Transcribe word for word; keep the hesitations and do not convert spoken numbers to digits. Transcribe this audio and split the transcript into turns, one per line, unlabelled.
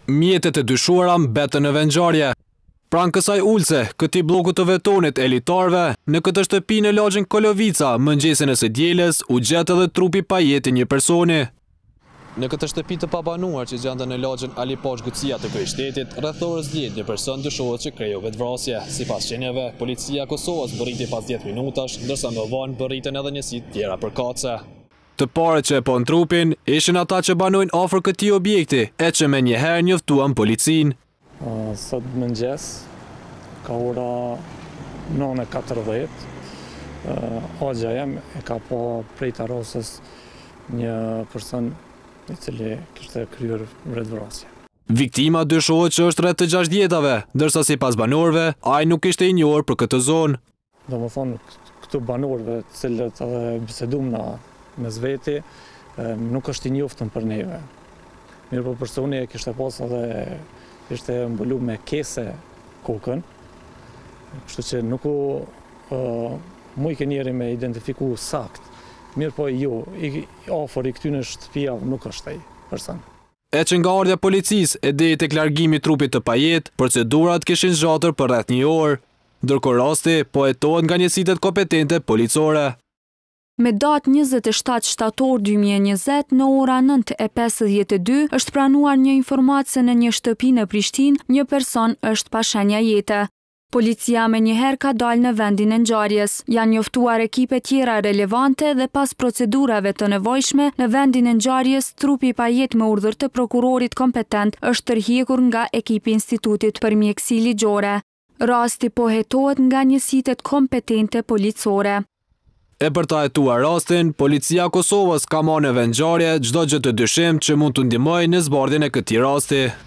Mjetet e dyshuara mbetën në vendngjarje. Pranë kësaj ulse, këtij bloku të vetonit elitarëve, në këtë shtëpi në lagjin Kolovica, mëngjesin e së dielës, u gjet edhe trupi pa jetë i një personi. Në këtë shtëpi të pabanuar që gjendën në lagjin Alipash Gucia të kryeqytetit, rreth orës dhjetë një person dyshohet që kreu vetvrasje. Sipas qenieve, policia e Kosovës bërriti pas dhjetë minutash, ndërsa më vonë bërritën edhe njësi tjera përkatëse. Të parët që e pon trupin, ishin ata që banojnë afër këtij objekti, e që me njëherë njoftuan policinë.
Uh, sot mëngjes, ka ora nëntë e katërdhjetë, uh, agja jem e ka pa prej tarosës një person i cili kishte kryer vetvrasje.
Viktima dyshohet që është rreth të gjashtëdhjetave, ndërsa sipas banorëve, ai nuk ishte i njohur për këtë zonë.
Domethënë, këtu banorëve, të cilët edhe bisedum na mes veti, nuk është i njoftën për neve. Mirë po personi e kishte pas edhe ishte mbulu me kese kokën, kështu që nuk u uh, mujke njeri me identifiku sakt. Mirë po jo, i afër i këtyne shtëpia nuk është ai person.
E që nga ardhja policisë e deri tek largimi i trupit të pajet, procedurat kishin zgjatur për rreth një orë, ndërkohë rasti po hetohet nga njësitet kompetente policore.
Me datë njëzet e shtatë shtator dy mijë e njëzet në ora nëntë e pesëdhjetë e dy është pranuar një informatë se në një shtëpi në Prishtinë një person është pa shenja jete. Policia me njëherë ka dalë në vendin e ngjarjes. Janë njoftuar ekipe tjera relevante dhe pas procedurave të nevojshme në vendin e ngjarjes, trupi pa jetë me urdhër të prokurorit kompetent është tërhequr nga ekipi i Institutit për Mjekësi Ligjore. Rasti po hetohet nga njësitet kompetente policore.
E për ta hetuar rastin, policia e Kosovës ka marrë në vendngjarje çdo gjë të dyshim që mund të ndihmojë në zbardhjen e këtij rasti.